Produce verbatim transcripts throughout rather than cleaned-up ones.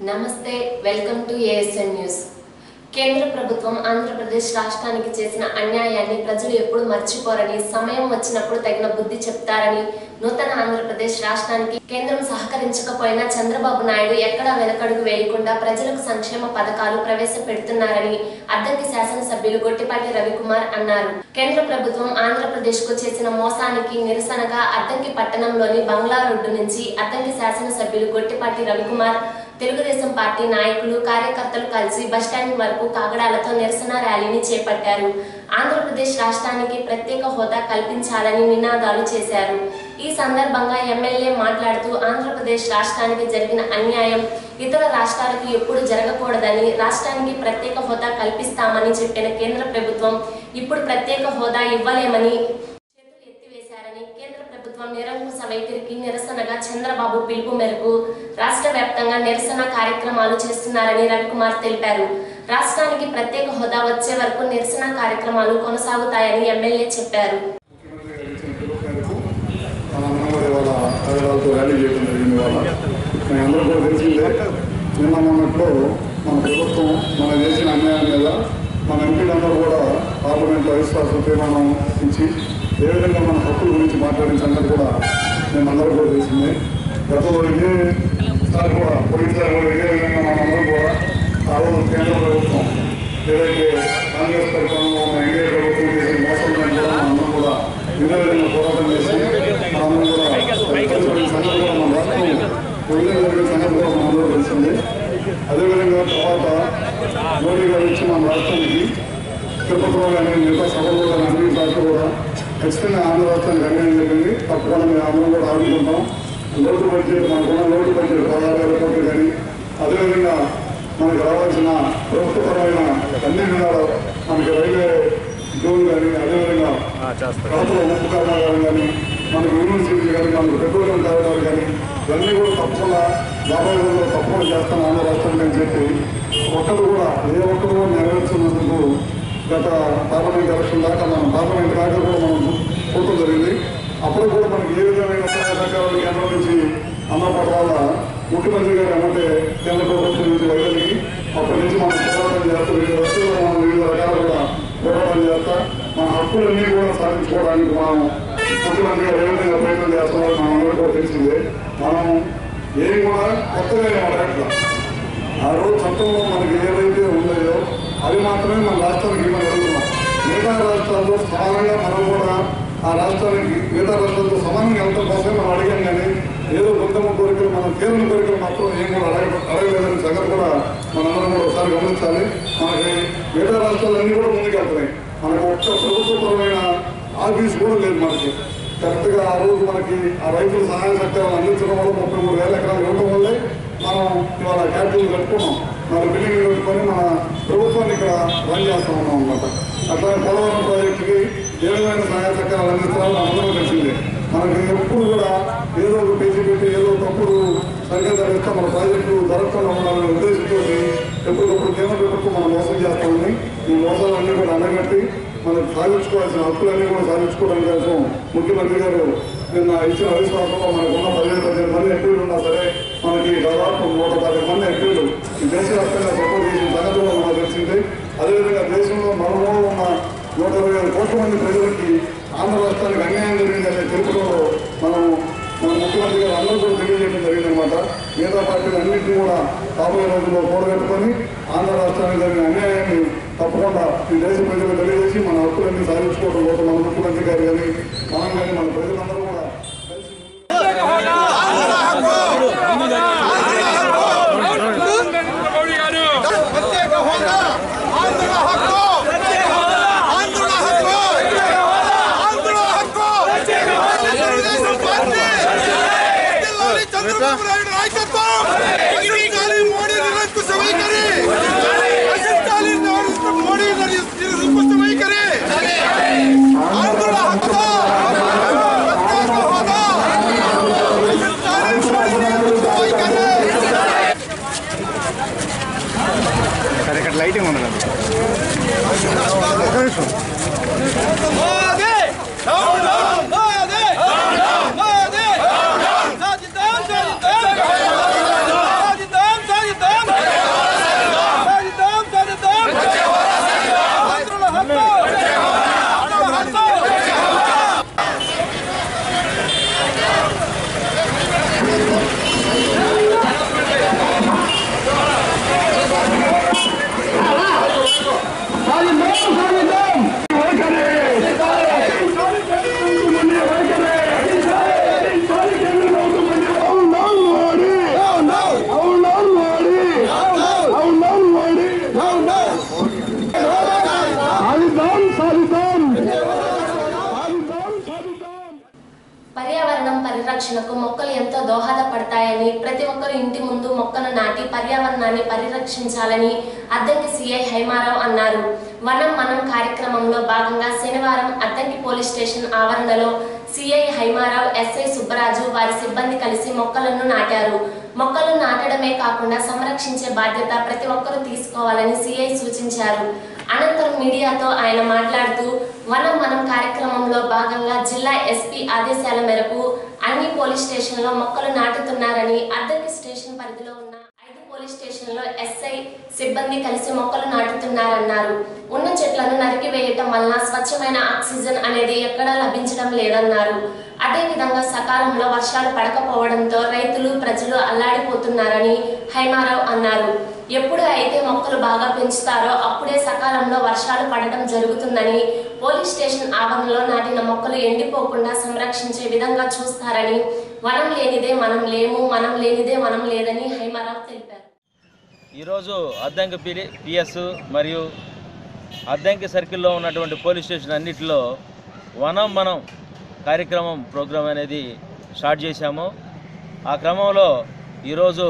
నమస్తే welcome to ASN news. కేంద్ర ప్రభుత్వం ఆంధ్రప్రదేశ్ రాష్ట్రానికి చేసిన అన్యాయాన్ని ప్రజలు ఎప్పుడు మర్చిపోరని, సమయం వచ్చినప్పుడు తగిన బుద్ధి చెప్తారని, నూతన ఆంధ్రప్రదేశ్ రాష్ట్రానికి కేంద్రం సహకరించకపోయినా చంద్రబాబు నాయుడు ఎక్కడా వెనకడుగు వేయకుండా ప్రజలకు సంక్షేమ పథకాలు ప్రవేశపెడుతున్నారని అద్దంకి శాసనసభ్యులు గొట్టిపాటి రవికుమార్ అన్నారు. కేంద్ర ప్రభుత్వం ఆంధ్రప్రదేశ్ కు చేసిన మోసానికి నిరసనగా అద్దంకి పట్టణంలోని బంగ్లా రోడ్డు నుంచి అద్దంకి శాసనసభ్యులు గొట్టిపాటి రవికుమార్, తెలుగుదేశం పార్టీ నాయకులు, కార్యకర్తలు కలిసి బస్టాండ్ వరకు కాగడాలతో నిరసన ర్యాలీని చేపట్టారు. ఆంధ్రప్రదేశ్ రాష్ట్రానికి ప్రత్యేక హోదా కల్పించాలని నినాదాలు చేశారు. ఈ సందర్భంగా ఎమ్మెల్యే మాట్లాడుతూ ఆంధ్రప్రదేశ్ రాష్ట్రానికి జరిగిన అన్యాయం ఇతర రాష్ట్రాలకు ఎప్పుడు జరగకూడదని, రాష్ట్రానికి ప్రత్యేక హోదా కల్పిస్తామని చెప్పిన కేంద్ర ప్రభుత్వం ఇప్పుడు ప్రత్యేక హోదా ఇవ్వలేమని చేతులు ఎత్తివేశారని, కేంద్ర ప్రభుత్వం నిరంకుశ వైఖరికి నిరసనగా చంద్రబాబు పిలుపు మేరకు రాష్ట్ర వ్యాప్తంగా నిరసన కార్యక్రమాలు చేస్తున్నారని రవికుమార్ తెలిపారు. రాష్ట్రానికి ప్రత్యేక హోదా వచ్చే వరకు నిరసన కార్యక్రమాలు కొనసాగుతాయని ఎమ్మెల్యే చెప్పారు. నిన్న మొన్నట్లో మన ప్రభుత్వం మన చేసిన అన్యాయం మీద మన ఎంపీలందరూ కూడా పార్లమెంట్లో అవిశ్వాస తీర్మానం ఇచ్చి ఏ విధంగా మన హక్కుల గురించి మాట్లాడిన సంగతి కూడా మేమందరూ కూడా తెలిసిందే. గతంలో ఇదే సార్ కూడా పోయినసారి కూడా ఇదే విధంగా మనందరం కూడా ఆ రోజు కేంద్ర ప్రభుత్వం ఏదైతే కాంగ్రెస్ పరిపాలనలో ఉన్న ఎన్డీఏ ప్రభుత్వం చేసిన మోసం కూడా మనందరం కూడా ఇదే విధంగా పోరాటం చేసి మనందరం కూడా సంగతి కూడా మన రాష్ట్రం పొయ్యిలో జరిగిన సంగతి కూడా మనందరూ తెలిసింది. అదేవిధంగా తర్వాత మోడీ గారు ఇచ్చి మన రాష్ట్రానికి తిరుపతిలో కానీ మిగతా సభలో కానీ అన్ని దాంట్లో కూడా ఖచ్చితంగా ఆంధ్ర రాష్ట్రానికి అన్యాయం జరిగింది. తప్పకుండా మేము అందరం కూడా ఆడుకుంటాం. లోటు బడ్జెట్ మనకున్న లోటు బడ్జెట్ పదహారు వేల కోట్లు కానీ, అదేవిధంగా మనకు రావాల్సిన ప్రభుత్వపరమైన అన్ని విధాలు మనకి రైల్వే జోన్ కానీ, అదేవిధంగా కడపలో ఉప్పు కర్మాగారం కానీ, మనకు యూనివర్సిటీలు కానీ, మనకు పెట్రోలియం కారిడార్ కానీ ఇవన్నీ కూడా తప్పకుండా యాభై రోజుల్లో తప్పకుండా చేస్తాం ఆంధ్ర రాష్ట్రానికి అని చెప్పి ఒక్కరు కూడా ఏ ఒక్కరు కూడా నెరవేర్చినందుకు గత పార్లమెంట్ ఎలక్షన్ దాకా మనం పార్లమెంట్ దాకా కూడా మనం చూడటం జరిగింది. అప్పుడు కూడా మనకి ఏ విధమైన సహకారాలు కేంద్రం నుంచి అన్నపడ వల్ల ముఖ్యమంత్రి గారు ఏమంటే కేంద్ర ప్రభుత్వం నుంచి వైద్యులకి అప్పటి నుంచి మనం పోరాటం చేస్తూ వివిధ వస్తువులు మనం వివిధ రకాలు కూడా పోరాటం చేస్తా మన హక్కులన్నీ కూడా సాధించుకోవడానికి మనం ముఖ్యమంత్రి గారు ఏ విధంగా ప్రయత్నం చేస్తున్నారో మనం అందరూ కూడా తెలిసిందే. మనం ఏం కూడా కొత్తగా మాట్లాడతాం. ఆ రోజు చట్టంలో మనకి ఏదైతే ఉన్నాయో అవి మాత్రమే మన రాష్ట్రానికి మనం అడుగుతున్నాం. మిగతా రాష్ట్రాల్లో సమానంగా మనం కూడా ఆ రాష్ట్రానికి మిగతా రాష్ట్రాలతో సమానంగా వెళ్ళడం కోసమే మనం అడిగాం. కానీ ఏదో గొంతమ్మ కోరికలు మనం తీరని కోరికలు మాత్రం ఏం కూడా అడగ అడగలేదని సంగతి కూడా మనందరం కూడా ఒకసారి గమనించాలి. మనకి మిగతా రాష్ట్రాలన్నీ కూడా ముందుకెళ్తున్నాయి. మనకు ఒక్క ప్రభుత్వపరమైన ఆఫీస్ కూడా లేదు. మనకి కరెక్ట్గా ఆ రోజు మనకి ఆ రైతుల సహాయ సహకారాలు అందించడం వల్ల ముప్పై మూడు వేల ఎకరాలు ఇవ్వడం వల్లే మనం ఇవాళ క్యాపిటల్ కట్టుకున్నాం. మన బిల్డింగ్ కట్టుకొని మన ప్రభుత్వాన్ని ఇక్కడ రన్ చేస్తూ ఉన్నాం అనమాట. అట్లానే పోలవరం ప్రాజెక్టుకి ఏ విధమైన సహాయ సహకారాలు అందిస్తున్నారో అందరూ తెలిసిందే. మనకి ఎప్పుడు కూడా ఏదో ఒక పేజీ పెట్టి ఏదో తప్పుడు సంకేతాలు ఇస్తే మన ప్రాజెక్టు జరగకుండా ఉండాలనే ఉద్దేశంతో ఎప్పటికప్పుడు కేంద్ర ప్రభుత్వం మనం మోసం చేస్తామని ఈ మోసాలన్నీ కూడా అన్నగట్టి మనకు సాధించుకోవాల్సిన హక్కులన్నీ కూడా సాధించుకోవడం కోసం ముఖ్యమంత్రి గారు నిన్న ఇచ్చిన అవిశ్వాసంలో మనకు ఉన్న పదిహేను పదిహేను మంది ఎంపీలు ఉన్నా సరే మనకి దాదాపు నూట పదిహేను మంది ఎంపీలు ఈ దేశవ్యాప్తంగా సపోర్ట్ చేసిన సంగతి కూడా మనకు తెలిసింది. అదేవిధంగా దేశంలో మనలో ఉన్న నూట ఇరవై ఐదు కోట్ల మంది ప్రజలకి ఆంధ్ర రాష్ట్రానికి అన్యాయం జరిగిందనే తెలుపులో మనం మన ముఖ్యమంత్రి గారు అందరూ కూడా తెలియజేయడం జరిగిందనమాట. మిగతా పార్టీలు అన్నింటినీ కూడా రాబోయే రోజుల్లో కూడగట్టుకొని ఆంధ్ర రాష్ట్రానికి జరిగిన అన్యాయాన్ని తప్పకుండా ఈ దేశ ప్రజలు తెలియజేసి మన హక్కులన్నీ సాధించుకోవడం కోసం మన ముఖ్యమంత్రి గారు కానీ మనం కానీ మన ప్రజలందరూ కూడా లైటింగ్ ఉండదు. సాధిద్దాం సాధిద్దాం దోహదపడతాయని, ప్రతి ఒక్కరు ఇంటి ముందు మొక్కను నాటి పర్యావరణాన్ని పరిరక్షించాలని అద్దంకి సిఐ హైమారావు అన్నారు. వనం మనం కార్యక్రమంలో భాగంగా శనివారం అద్దంకి పోలీస్ స్టేషన్ ఆవరణలో సిఐ హైమారావు, ఎస్ఐ సుబ్బరాజు వారి సిబ్బంది కలిసి మొక్కలను నాటారు. మొక్కలు నాటడమే కాకుండా సంరక్షించే బాధ్యత ప్రతి ఒక్కరూ తీసుకోవాలని సిఐ సూచించారు. అనంతరం మీడియాతో ఆయన మాట్లాడుతూ వనం మనం కార్యక్రమంలో భాగంగా జిల్లా ఎస్పీ ఆదేశాల మేరకు అన్ని పోలీస్ స్టేషన్లో మొక్కలు నాటుతున్నారని, అద్దంకి స్టేషన్ పరిధిలో ఉన్న ఐదు పోలీస్ స్టేషన్లో ఎస్ఐ సిబ్బంది కలిసి మొక్కలు నాటుతున్నారన్నారు. ఉన్న చెట్లను నరికివేయటం వలన స్వచ్ఛమైన ఆక్సిజన్ అనేది ఎక్కడా లభించడం లేదన్నారు. అదేవిధంగా సకాలంలో వర్షాలు పడకపోవడంతో రైతులు ప్రజలు అల్లాడిపోతున్నారని హైమారావు అన్నారు. ఎప్పుడు అయితే మొక్కలు బాగా పెంచుతారో అప్పుడే సకాలంలో వర్షాలు పడటం జరుగుతుందని, పోలీస్ స్టేషన్ ఆవరణలో నాటిన మొక్కలు ఎండిపోకుండా సంరక్షించే విధంగా చూస్తారని, వనం లేనిదే మనం లేము, మనం లేనిదే వనం లేదని హైమారావు తెలిపారు. ఈరోజు అద్దంకి పిఎస్ మరియు అద్దంకి సర్కిల్లో ఉన్నటువంటి పోలీస్ స్టేషన్ అన్నింటిలో వనం మనం కార్యక్రమం ప్రోగ్రాం అనేది స్టార్ట్ చేశాము. ఆ క్రమంలో ఈరోజు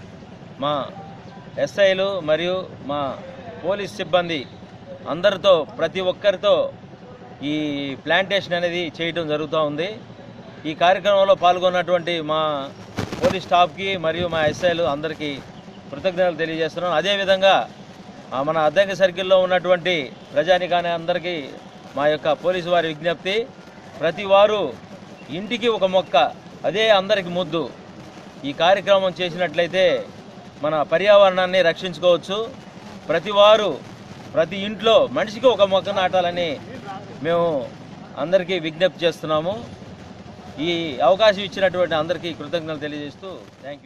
మా ఎస్ఐలు మరియు మా పోలీస్ సిబ్బంది అందరితో ప్రతి ఒక్కరితో ఈ ప్లాంటేషన్ అనేది చేయడం జరుగుతూ ఉంది. ఈ కార్యక్రమంలో పాల్గొన్నటువంటి మా పోలీస్ స్టాఫ్కి మరియు మా ఎస్ఐలు అందరికీ కృతజ్ఞతలు తెలియజేస్తున్నాం. అదేవిధంగా మన అద్దంకి సర్కిల్లో ఉన్నటువంటి ప్రజానికాని అందరికీ మా యొక్క పోలీసు వారి విజ్ఞప్తి, ప్రతి వారు ఇంటికి ఒక మొక్క, అదే అందరికి ముద్దు. ఈ కార్యక్రమం చేసినట్లయితే మన పర్యావరణాన్ని రక్షించుకోవచ్చు. ప్రతి వారు ప్రతి ఇంట్లో మనిషికి ఒక మొక్క నాటాలని మేము అందరికీ విజ్ఞప్తి చేస్తున్నాము. ఈ అవకాశం ఇచ్చినటువంటి అందరికీ కృతజ్ఞతలు తెలియజేస్తూ థ్యాంక్ యూ.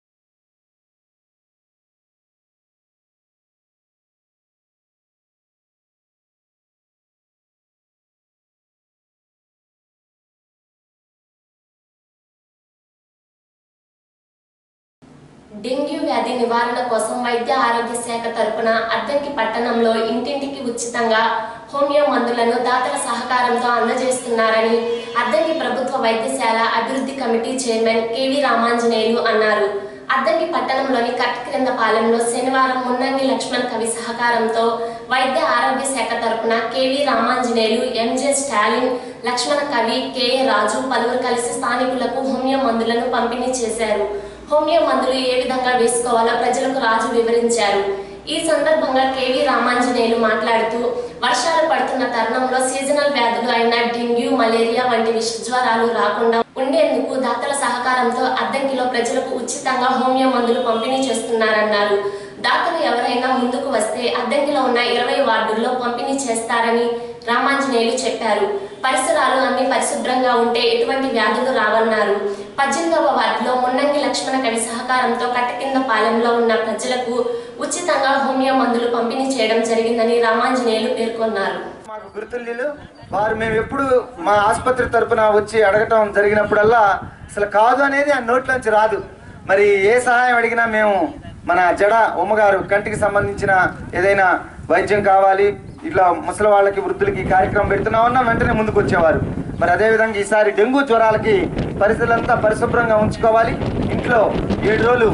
డెంగ్యూ వ్యాధి నివారణ కోసం వైద్య ఆరోగ్య శాఖ తరపున అద్దంకి పట్టణంలో ఇంటింటికి ఉచితంగా హోమియో మందులను దాతల సహకారంతో అందజేస్తున్నారని అద్దంకి ప్రభుత్వ వైద్యశాల అభివృద్ధి కమిటీ చైర్మన్ కేవీ రామాంజనేయులు అన్నారు. అద్దంకి పట్టణంలోని కట్క్రిందపాలెంలో శనివారం మున్నంగి లక్ష్మణ్ కవి సహకారంతో వైద్య ఆరోగ్య శాఖ తరపున KV Ramanjaneyulu, MJ Stalin, Lakshmana Kavi, KA రాజు పలువురు కలిసి స్థానికులకు హోమియో మందులను పంపిణీ చేశారు. హోమియో మందులు ఏ విధంగా వేసుకోవాలో ప్రజలకు రాజు వివరించారు. ఈ సందర్భంగా కేవీ రామాంజనేయులు మాట్లాడుతూ వర్షాలు పడుతున్న తరుణంలో సీజనల్ వ్యాధులు అయిన డెంగ్యూ, మలేరియా వంటి విష జ్వరాలు రాకుండా ఉండేందుకు దాతల సహకారంతో అద్దంకిలో ప్రజలకు ఉచితంగా హోమియో మందులు పంపిణీ చేస్తున్నారన్నారు. దాతలు ఎవరైనా ముందుకు వస్తే అద్దంకిలో ఉన్న ఇరవై వార్డుల్లో పంపిణీ చేస్తారని రామాంజనేయులు చెప్పారు. పరిసరాలు అన్ని పరిశుభ్రంగా ఉంటే ఎటువంటి వ్యాధులు రావన్నారు. పద్దెనిమిదవ వార్డులో మున్నంగి లక్ష్మణ కవి సహకారంతో కట్టకిందపాలెంలో ఉన్న ప్రజలకు ఉచితంగా హోమియో మందులు పంపిణీ చేయడం జరిగిందని రామాంజనేయులు పేర్కొన్నారు. మాకు గుర్తులు వారు మేము ఎప్పుడు మా ఆసుపత్రి తరపున వచ్చి అడగటం జరిగినప్పుడల్లా అసలు కాదు అనేది ఆ నోట్లోంచి రాదు. మరి ఏ సహాయం అడిగినా మేము మన జడ ఉమ్మగారు కంటికి సంబంధించిన ఏదైనా వైద్యం కావాలి, ఇట్లా ముసలి వాళ్ళకి, వృద్ధులకి కార్యక్రమం పెడుతున్నామన్నా వెంటనే ముందుకు వచ్చేవారు. మరి అదేవిధంగా ఈసారి డెంగ్యూ జ్వరాలకి పరిస్థితులంతా పరిశుభ్రంగా ఉంచుకోవాలి, ఇంట్లో ఏడు రోజులు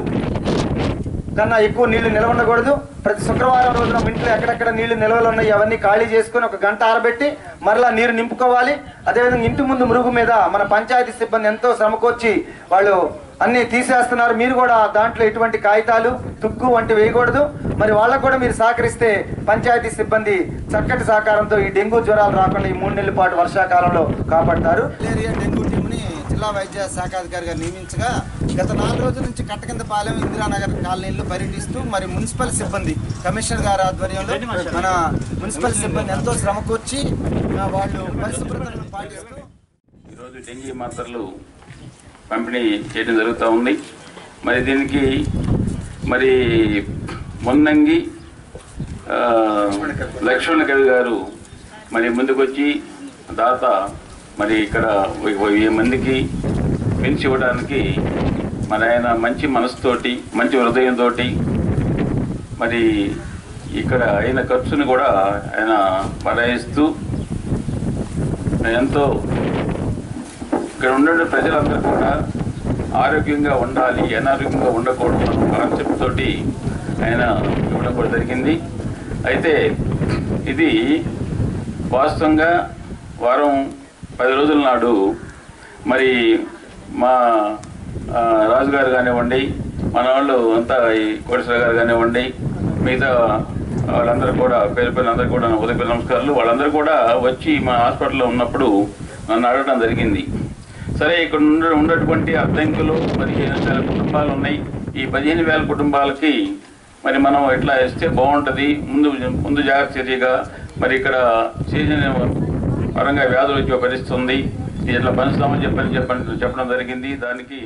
కన్నా ఎక్కువ నీళ్లు నిల్వ ఉండకూడదు, ప్రతి శుక్రవారం రోజున ఇంట్లో ఎక్కడెక్కడ నీళ్లు నిల్వలు ఉన్నాయి అవన్నీ ఖాళీ చేసుకుని ఒక గంట ఆరబెట్టి మరలా నీరు నింపుకోవాలి. అదేవిధంగా ఇంటి ముందు మురుగు మీద మన పంచాయతీ సిబ్బంది ఎంతో శ్రమకొచ్చి వాళ్ళు అన్ని తీసేస్తున్నారు. మీరు కూడా దాంట్లో ఎటువంటి కాగితాలు, తుక్కు వంటి వేయకూడదు. మరి వాళ్ళకు కూడా మీరు సహకరిస్తే పంచాయతీ సిబ్బంది చక్కటి సహకారంతో ఈ డెంగ్యూ జ్వరాలు రాకుండా ఈ మూడు నెలల పాటు వర్షాకాలంలో కాపాడతారు. మలేరియా డెంగ్యూ టీంని జిల్లా వైద్య శాఖాధికారిగా నియమించగా గత నాలుగు రోజుల నుంచి కట్టకిందపాలెం, ఇందిరానగర్ కాలనీల్లో పర్యటిస్తూ మరి మున్సిపల్ సిబ్బంది కమిషనర్ గారి ఆధ్వర్యంలో మన మున్సిపల్ సిబ్బంది ఎంతో శ్రమకొచ్చి వాళ్ళు పరిశుభ్రతను పాటిస్తూ ఈరోజు డెంగీ మాత్రలు పంపిణీ చేయడం జరుగుతూ ఉంది. మరి దీనికి మరి మున్నంగి లక్ష్మణ కవి గారు మరి ముందుకొచ్చి దాత మరి ఇక్కడ వెయ్యి మందికి పెంచి ఇవ్వడానికి మరి ఆయన మంచి మనసుతోటి, మంచి హృదయంతో మరి ఇక్కడ అయిన ఖర్చుని కూడా ఆయన భరాయిస్తూ ఎంతో ఇక్కడ ఉండే ప్రజలందరూ కూడా ఆరోగ్యంగా ఉండాలి, అనారోగ్యంగా ఉండకూడదు అన్న కాన్సెప్ట్ తోటి ఆయన ఇవ్వడం కూడా జరిగింది. అయితే ఇది వాస్తవంగా వారం పది రోజుల నాడు మరి మా రాజుగారు కానివ్వండి, మన వాళ్ళు అంతా ఈ కోటేశ్వర గారు కానివ్వండి, మిగతా వాళ్ళందరూ కూడా పేరు పేర్లందరూ కూడా ఉదయ నమస్కారాలు, వాళ్ళందరూ కూడా వచ్చి మా హాస్పిటల్లో ఉన్నప్పుడు నన్ను అడగడం జరిగింది. సరే, ఇక్కడ ఉండ ఉన్నటువంటి అద్దంకులు పదిహేను వేల కుటుంబాలు ఉన్నాయి. ఈ పదిహేను వేల కుటుంబాలకి మరి మనం ఎట్లా ఇస్తే బాగుంటుంది, ముందు ముందు జాగ్రత్త చర్యగా మరి ఇక్కడ సీజన్ పరంగా వ్యాధులు వచ్చే పరిస్థితి ఉంది, ఇది ఎట్లా పనిస్తామని చెప్పని చెప్పని చెప్పడం జరిగింది. దానికి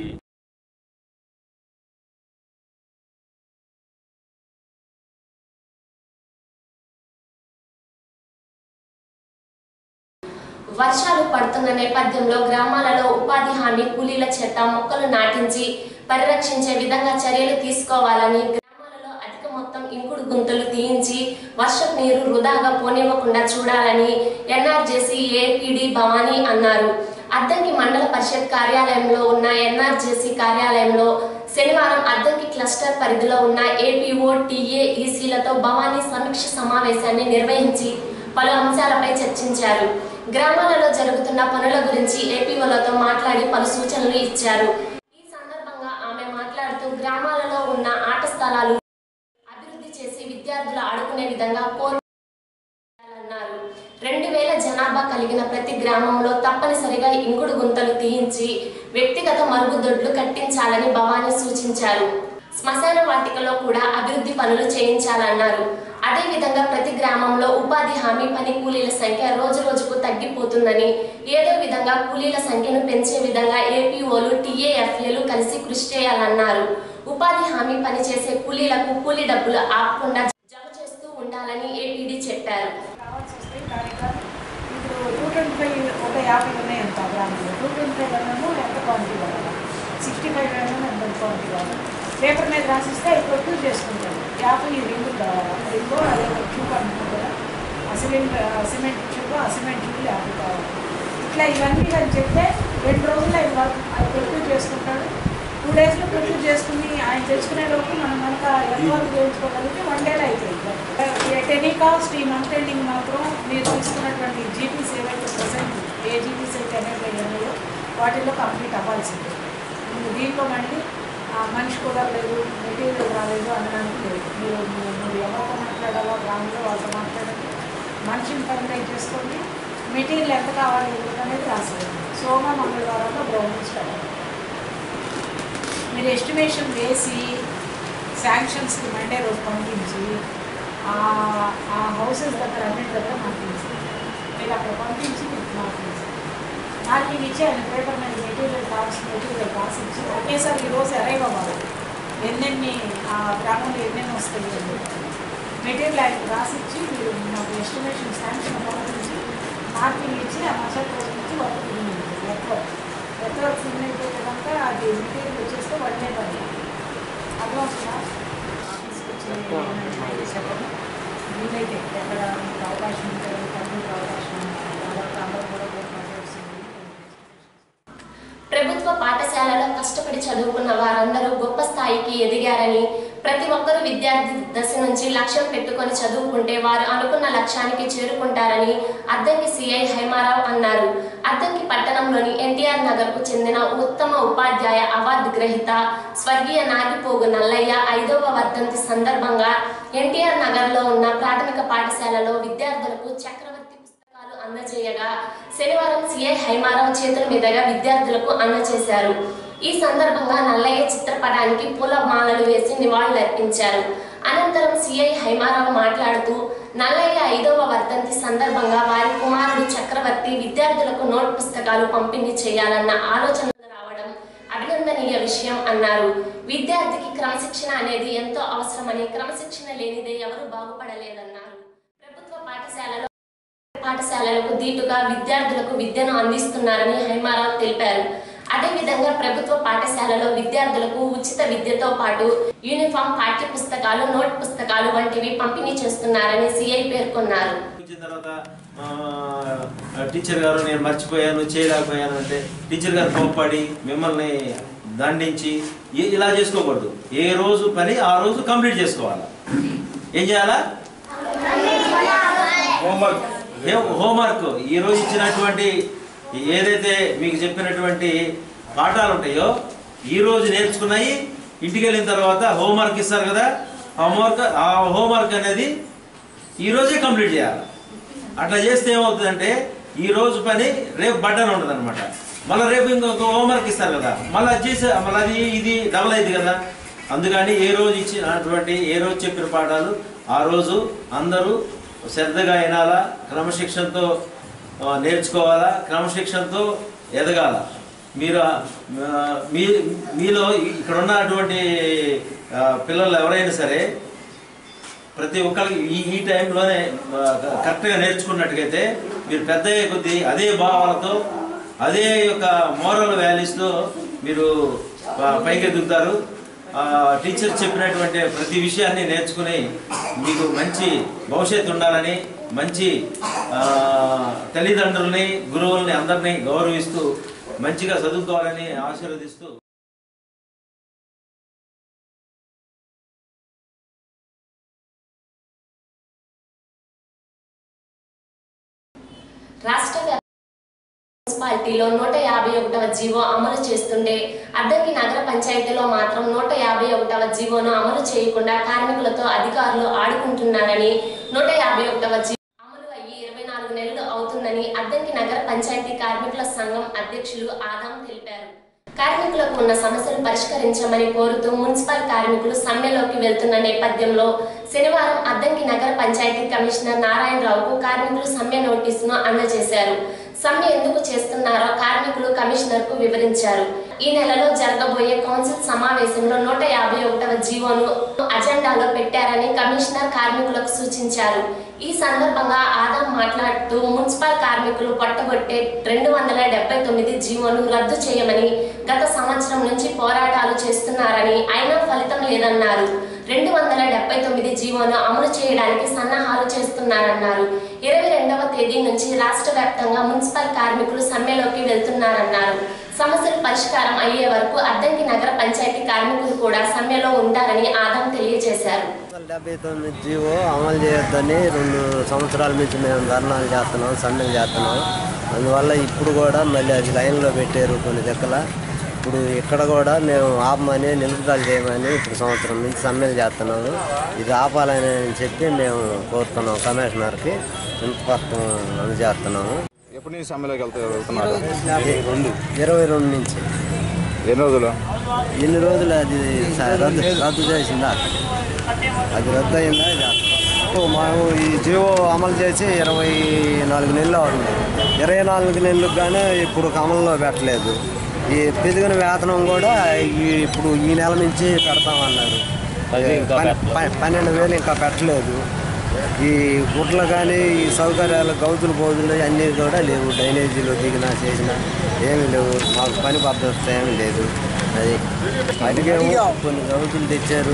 వర్షాలు పడుతున్న నేపథ్యంలో గ్రామాలలో ఉపాధి హామీ కూలీల చేత మొక్కలు నాటించి పరిరక్షించే విధంగా చర్యలు తీసుకోవాలని, గ్రామాలలో అధిక మొత్తం ఇంకుడు గుంతలు తీయించి వర్షపు నీరు వృధాగా పోనివ్వకుండా చూడాలని ఎన్ఆర్జేసీ ఏపీడీ భవానీ అన్నారు. అద్దంకి మండల పరిషత్ కార్యాలయంలో ఉన్న ఎన్ఆర్జేసీ కార్యాలయంలో శనివారం అద్దంకి క్లస్టర్ పరిధిలో ఉన్న ఏపీఓ టీఏఈసీలతో భవానీ సమీక్ష సమావేశాన్ని నిర్వహించి పలు అంశాలపై చర్చించారు. గ్రామాలలో జరుగుతున్న పనుల గురించి ఏపీఓలతో మాట్లాడి పలు సూచనలు ఇచ్చారు. ఈ సందర్భంగా ఆమె మాట్లాడుతూ గ్రామాలలో ఉన్న ఆట స్థలాలు అభివృద్ధి చేసి విద్యార్థులు ఆడుకునే విధంగా కోరుతున్నారు. రెండు వేల జనాభా కలిగిన ప్రతి గ్రామంలో తప్పనిసరిగా ఇంకుడు గుంతలు తీయించి వ్యక్తిగత మరుగుదొడ్లు కట్టించాలని భవానీ సూచించారు. శ్మశాన వాటికలో కూడా అభివృద్ధి పనులు చేయించాలన్నారు. అదేవిధంగా ప్రతి గ్రామంలో ఉపాధి హామీ పని కూలీల సంఖ్య రోజు రోజుకు తగ్గిపోతుందని, ఏదో విధంగా కూలీల సంఖ్యను పెంచే విధంగా ఏపీఓలు టీఏఎఫ్ఏలు కలిసి కృషి చేయాలన్నారు. ఉపాధి హామీ పని చేసే కూలీలకు కూలీ డబ్బులు ఆపకుండా జమ చేస్తూ ఉండాలని ఏపీడీ చెప్పారు. ఒక యాభై ఉన్నాయి ఎంత గ్రామంలో టూ ట్వంటీ ఫైవ్ గ్రామము ఎంత క్వాంటిటీ కావాలి, సిక్స్టీ ఫైవ్ గ్రామము ఎంత క్వాంటిటీ కావాలి, పేపర్ మీద రాసిస్తే అవి ప్రొడ్యూస్ చేసుకుంటారు. యాభై రింగు కావాలి, రింగో అదే ట్యూబ్ అనుకుంటారు కదా, సిమెంట్ సిమెంట్ ట్యూబ్ ఆ సిమెంట్ ట్యూబ్ యాభై కావాలి. ఇట్లా ఇవన్నీ అని చెప్తే రెండు రోజులు అవి అవి ప్రొడ్యూస్ చేసుకుంటాడు. టూ డేస్లో ప్రొడ్యూస్ చేసుకుని ఆయన తెచ్చుకునే లోపు మనం కనుక ఎంత వరకు చేయించుకోగలిగితే వన్ డేలో అయిపోయింది. టెలికాస్ట్ ఈ మంత్ ఎండింగ్ మాత్రం మీరు తీసుకున్నటువంటి జీపీసీ ఏవైతే ప్రజెంట్ ఏ జీపీసీ అయితే ఎనేబుల్ అయినాయో వాటిల్లో కంప్లీట్ అవ్వాల్సిందే. దీంట్లో మళ్ళీ మనిషి కూడా లేదు, మెటీరియల్ రాలేదు అనడానికి లేదు. మీరు మీరు ఎవరితో మాట్లాడాలో గ్రామంలో వాళ్ళతో మాట్లాడండి, మనిషిని ఫైనలైజ్ చేసుకోండి, మెటీరియల్ ఎంత కావాలి అనేది రాసేది. సోమ మంగళవారంలో గ్రౌండ్ స్టార్ట్ మీరు ఎస్టిమేషన్ వేసి శాంక్షన్స్కి మండే రోజు పంపించి ఆ హౌసెస్ దగ్గర అన్నింటి దగ్గర పంపించి మీరు అక్కడ పంపించి మీకు మార్కింగ్ మార్కింగ్ ఇచ్చి ఆయన పేపర్ మీద మెటీరియల్ కావాల్సిన మెటీరియల్ రాసిచ్చి ఒకేసారి ఈరోజు అరైవ్ అవ్వాలి. ఎన్నెన్ని ఆ గ్రామంలో ఎన్నెన్ని వస్తాయి అని మెటీరియల్ ఆయనకు రాసిచ్చి మీరు మాకు ఎస్టిమేషన్ శాంక్షన్ పంపించి మార్కింగ్ ఇచ్చి ఆ మసాలా రోజు నుంచి వర్క్ నెట్వర్క్ నెట్వర్క్ ఫిల్ అయిపోతే కనుక అది మెటీరియల్ వచ్చేస్తే వడ్డే పని అడ్వాన్స్ చెప్పండి. వీలైతే ఎక్కడ మీకు అవకాశం ఉంటుంది కంప్యూటర్ అవకాశం తర్వాత అందరూ కూడా ప్రభుత్వ పాఠశాలలో కష్టపడి చదువుకున్న వారందరూ గొప్ప స్థాయికి ఎదిగారని, ప్రతి ఒక్కరూ విద్యార్థి దశ నుంచి లక్ష్యం పెట్టుకొని చదువుకుంటే వారు అనుకున్న లక్ష్యానికి చేరుకుంటారని అద్దంకి సిఐ హైమారావు అన్నారు. అద్దంకి పట్టణంలోని ఎన్టీఆర్ నగర్ కు చెందిన ఉత్తమ ఉపాధ్యాయ అవార్డు గ్రహీత స్వర్గీయ నాగిపోగు నల్లయ్య ఐదవ వర్ధంతి సందర్భంగా ఎన్టీఆర్ నగర్ లో ఉన్న ప్రాథమిక పాఠశాలలో విద్యార్థులకు చక్రవర్తి పుస్తకాలు అందజేయగా శనివారం సిఐ హైమారావు చేతుల మీదుగా విద్యార్థులకు అందజేశారు. ఈ సందర్భంగా నల్లయ్య చిత్రపటానికి పూల మాలలు వేసి నివాళులర్పించారు. అనంతరం సిఐ హైమారావు మాట్లాడుతూ నల్లయ్య ఐదవ వర్ధంతి సందర్భంగా వారి కుమారుడు చక్రవర్తి విద్యార్థులకు నోట్ పుస్తకాలు పంపిణీ చేయాలన్న ఆలోచన రావడం అభినందనీయ విషయం అన్నారు. విద్యార్థికి క్రమశిక్షణ అనేది ఎంతో అవసరమని, క్రమశిక్షణ లేనిదే ఎవరు బాగుపడలేదన్నారు. ప్రభుత్వ పాఠశాలలో పాఠశాలలకు దీటుగా విద్యార్థులకు విద్యను అందిస్తున్నారని హైమారావు తెలిపారు. అదేవిధంగా ప్రభుత్వ పాఠశాలలో విద్యార్థులకు ఉచిత విద్యతో పాటు యూనిఫామ్, పాఠ్య పుస్తకాలు, నోట్ పుస్తకాలు వంటివి పంపిణీ చేస్తున్నారని సిఐ పేర్కొన్నారు. తర్వాత టీచర్ గారు నేను మర్చిపోయాను చేయలేకపోయాను అంటే టీచర్ గారు కోప్పడి మిమ్మల్ని దండించి ఇలా చేసుకోకూడదు. ఏ రోజు పని ఆ రోజు కంప్లీట్ చేసుకోవాలి. ఏం చేయాలా? హోంవర్క్. హోంవర్క్ ఈరోజు ఇచ్చినటువంటి ఏదైతే మీకు చెప్పినటువంటి పాఠాలు ఉంటాయో ఈరోజు నేర్చుకున్నాయి ఇంటికి వెళ్ళిన తర్వాత హోంవర్క్ ఇస్తారు కదా, ఆ హోంవర్క్ ఆ హోంవర్క్ అనేది ఈరోజే కంప్లీట్ చేయాలి. అట్లా చేస్తే ఏమవుతుందంటే ఈరోజు పని రేపు బడ్డన ఉంటుంది అనమాట. మళ్ళీ రేపు ఇంకొక హోంవర్క్ ఇస్తారు కదా, మళ్ళీ అది చేసే మళ్ళీ అది ఇది డబుల్ అయింది కదా. అందుకని ఏ రోజు ఇచ్చినటువంటి ఏ రోజు చెప్పిన పాఠాలు ఆ రోజు అందరూ శ్రద్ధగా వినాలా, క్రమశిక్షణతో నేర్చుకోవాలా, క్రమశిక్షణతో ఎదగాల. మీరు మీ మీలో ఇక్కడ ఉన్నటువంటి పిల్లలు ఎవరైనా సరే ప్రతి ఒక్కరికి ఈ ఈ టైంలోనే కరెక్ట్గా నేర్చుకున్నట్టుగైతే మీరు పెద్ద అయ్యే కొద్దీ అదే భావాలతో అదే యొక్క మోరల్ వాల్యూస్తో మీరు పైకి ఎదుగుతారు. టీచర్ చెప్పినటువంటి ప్రతి విషయాన్ని నేర్చుకుని మీకు మంచి భవిష్యత్తు ఉండాలని, మంచి తల్లిదండ్రుల్ని గురువుల్ని అందరినీ గౌరవిస్తూ మంచిగా చదువుకోవాలని ఆశీర్వదిస్తూ రాష్ట్ర మున్సిపాలిటీలో నూట యాభై ఒకటవ జీవో అమలు చేస్తుంటే అద్దంకి నగర పంచాయతీలో మాత్రం నూట యాభై ఒకటవ జీవోను అమలు చేయకుండా కార్మికులతో అధికారులు ఆడుకుంటున్నారని, నూట యాభై ఒకటవ జీవో అమలు అయ్యి ఇరవై నాలుగు నెలలు అవుతుందని అద్దంకి నగర పంచాయతీ కార్మికుల సంఘం అధ్యక్షులు ఆదాం తెలిపారు. కార్మికులకు ఉన్న సమస్యలు పరిష్కరించమని కోరుతూ మున్సిపల్ కార్మికులు సమ్మెలోకి వెళ్తున్న నేపథ్యంలో శనివారం అద్దంకి నగర పంచాయతీ కమిషనర్ నారాయణరావుకు కార్మికులు సమ్మె నోటీసును అందజేశారు. సమ్మె ఎందుకు చేస్తున్నారో కార్మికులు కమిషనర్ కు వివరించారు. ఈ నెలలో జరగబోయే కౌన్సిల్ సమావేశంలో నూట యాభై ఒకటవ జీవోను అజెండాలో పెట్టారని కమిషనర్ కార్మికులకు సూచించారు. ఈ సందర్భంగా ఆదాం మాట్లాడుతూ మున్సిపల్ కార్మికులు పట్టగొట్టే రెండు వందల డెబ్బై తొమ్మిది జీవోను రద్దు చేయమని గత సంవత్సరం నుంచి పోరాటాలు చేస్తున్నారని, అయినా ఫలితం లేదన్నారు. రెండు వందల డెబ్బై తొమ్మిది జీవోను అమలు చేయడానికి సన్నాహాలు చేస్తున్నారన్నారు. ఇరవై రెండవ తేదీ నుంచి రాష్ట్ర వ్యాప్తంగా మున్సిపల్ కార్మికులు సమ్మెలోకి వెళ్తున్నారన్నారు. సమస్యలు పరిష్కారం అయ్యే వరకు అద్దంకి నగర పంచాయతీ కార్మికులు కూడా సమ్మెలో ఉంటారని ఆదాం తెలియజేశారు. డెబ్బై తొమ్మిది జీవో అమలు చేయొద్దని రెండు సంవత్సరాల నుంచి మేము ధర్నాలు చేస్తున్నాం, సమ్మెలు చేస్తున్నాం. అందువల్ల ఇప్పుడు కూడా మళ్ళీ అది లైన్లో పెట్టారు కొన్ని దగ్గర. ఇప్పుడు ఇక్కడ కూడా మేము ఆపమని నిలుపుదల చేయమని ఇప్పుడు సంవత్సరం నుంచి సమ్మెలు చేస్తున్నాము. ఇది ఆపాలని చెప్పి మేము కోరుతున్నాం కమిషనర్కి, వినతిపత్రం అందజేస్తున్నాము. ఎప్పటి నుంచి సమ్మెలోకి వెళ్తున్నారు? రెండు ఇరవై రెండు నుంచి. ఎన్ని రోజులు ఎన్ని రోజులు అది రద్దు రద్దు చేసిందా? అది రద్దు అయిందా? మేము ఈ జీవో అమలు చేసి ఇరవై నాలుగు నెలలు అవుతుంది. ఇరవై నాలుగు నెలలకు కానీ ఇప్పుడు అమల్లో పెట్టలేదు. ఈ పెరిగిన వేతనం కూడా ఈ ఇప్పుడు ఈ నెల నుంచి పెడతామన్నారు. పన్నెండు వేలు ఇంకా పెట్టలేదు. ఈ గుడ్లు కానీ ఈ సౌకర్యాలు గౌతులు బోధులు అన్నీ కూడా లేవు. డ్రైనేజీలు దిగినా చేసినా ఏమీ లేవు. మాకు పని పద్ధతి ఏమీ లేదు. అది అడిగేమో కొన్ని గౌతులు తెచ్చారు,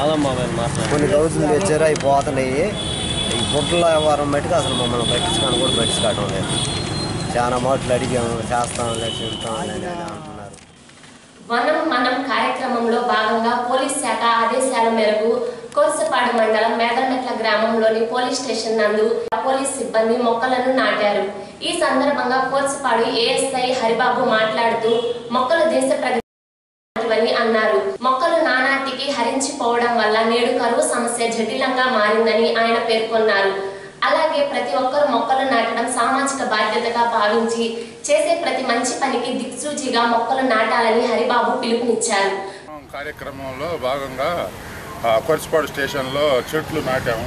కొన్ని గౌతులు తెచ్చారు, అవి పోతున్నాయి. ఈ గుడ్ల వ్యవహారం బట్టి అసలు మమ్మల్ని పట్టించుకొని కూడా పట్టించుకోవడం లేదు. చాలా మాటలు అడిగాము, చేస్తాం చేస్తాం అని అంటున్నారు. వనం మనం కార్యక్రమంలో భాగంగా పోలీస్ శాఖ ఆదేశాల మేరకు కోర్సపాడు మండలం మేదమెట్ల గ్రామంలోని పోలీస్ స్టేషన్ నందు పోలీస్ సిబ్బంది మొక్కలను నాటారు. ఈ సందర్భంగా కోర్సపాడు ఏఎస్ఐ హరిబాబు మాట్లాడుతూ మొక్కలు దేశ ప్రగతి అన్నారు. మొక్కలు నానాటికి హరించిపోవడం వల్ల నేడు కరువు సమస్య జటిలంగా మారిందని ఆయన పేర్కొన్నారు. అలాగే ప్రతి ఒక్కరు మొక్కలు నాటడం సామాజిక బాధ్యతగా భావించి చేసే ప్రతి మంచి పనికి దిక్సూచిగా మొక్కలు నాటాలని హరిబాబు పిలుపునిచ్చారు. కార్యక్రమంలో భాగంగా కోర్సుపాడు స్టేషన్లో చెట్లు నాటాము.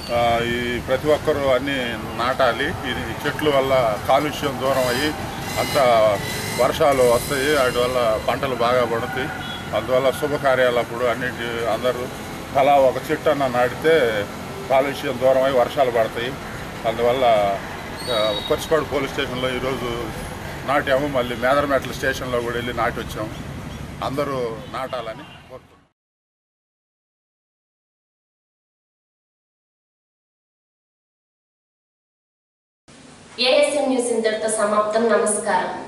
ఈ ప్రతి ఒక్కరూ అన్నీ నాటాలి. ఇది చెట్ల వల్ల కాలుష్యం దూరం అయ్యి అంత వర్షాలు వస్తాయి, వాటి వల్ల పంటలు బాగా పడతాయి. అందువల్ల శుభకార్యాలప్పుడు అన్నింటి అందరూ తలా ఒక చెట్టు అన్న నాటితే కాలుష్యం దూరం అయ్యి వర్షాలు పడతాయి. అందువల్ల కోర్సుపాడు పోలీస్ స్టేషన్లో ఈరోజు నాటాము. మళ్ళీ మేదరమెట్ల స్టేషన్లో కూడా వెళ్ళి నాటి వచ్చాము. అందరూ నాటాలని కోరుతున్నాం. ఏఎస్ఎన్ న్యూస్ ఇంతటితో సమాప్తం. నమస్కారం.